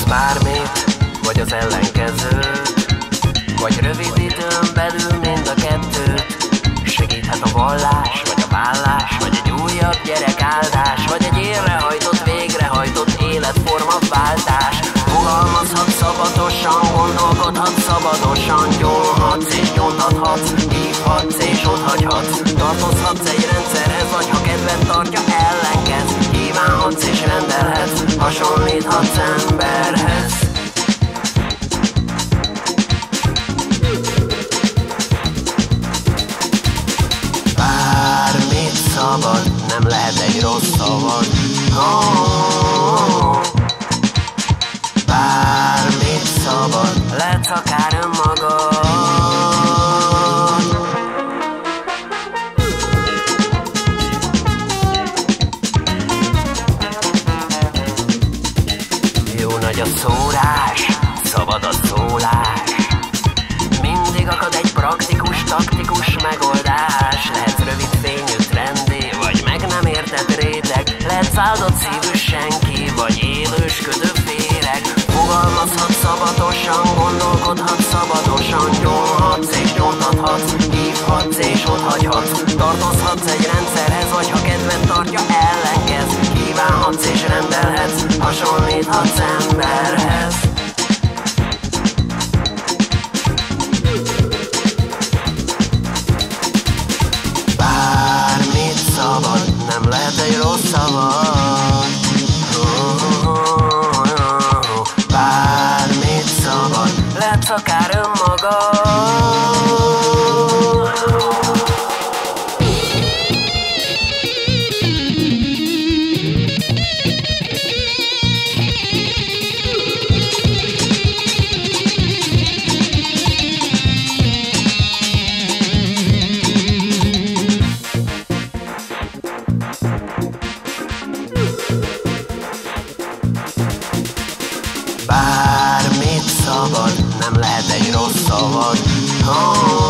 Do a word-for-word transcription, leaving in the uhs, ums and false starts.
bármit, vagy az ellenkezőt, vagy rövid időn belül mind a kettőt. Segíthet a vallás, vagy a vállás, vagy egy újabb gyerekáldás, vagy egy érrehajtott, végrehajtott életformaváltás. Fogalmazhat szabadosan, gondolkodhat szabadosan, gyónhatsz és nyomtathatsz, hívhatsz és otthagyhatsz. Tartozhatsz egy rendszerhez, vagy ha kedved tartja, ellenkedsz. Kívánhatsz és rendelhetsz, hasonlíthatsz emberhez. Bármit szabad, nem lehet egy rossz szavad. Oh, bármit szabad, lehetsz akár önmagad. Jó nagy a szórás, szabad a szólás. Mindig akad egy praktikus, taktikus megoldás. Lehetsz rövid fényű, trendi, vagy meg nem értett réteg. Lehetsz áldott szívű senki, vagy élősködő féreg. Fogalmazhatsz szabadosan, gondolkodhatsz szabadosan, gyónhatsz és nyomtathatsz, hívhatsz és otthagyhatsz. Tartozhatsz egy rendszerhez, vagy ha kedved tartja, ellenkezz. Kívánhatsz és rendelhetsz, hasonlíthatsz emberhez. Bármit szabad, nem lehet egy rossz szavad. Bármit szabad, lehetsz akár önmagad. Bármit szabad, nem lehet egy rossz szavad. Oh.